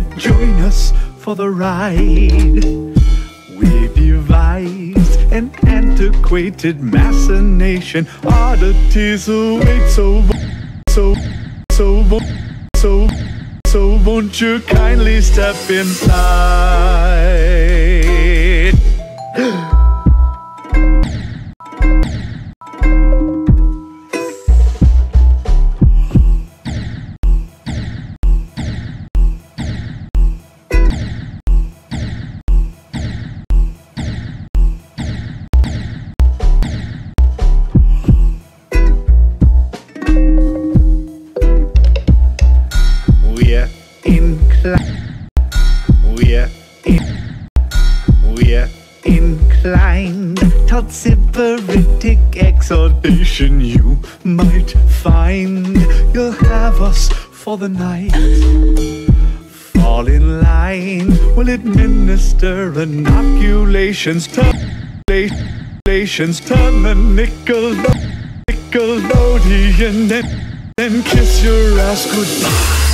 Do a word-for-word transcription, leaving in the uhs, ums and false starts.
Join us for the ride. We devised an antiquated machination. Oddities await, so, so, so, so, so won't you kindly step inside? We're inclined, we're in, we're inclined toward sybaritic exhortation. You might find you'll have us for the night. Fall in line, we'll administer inoculations, terminations, turn the nickel, Nickelodeon, and, and kiss your ass goodbye.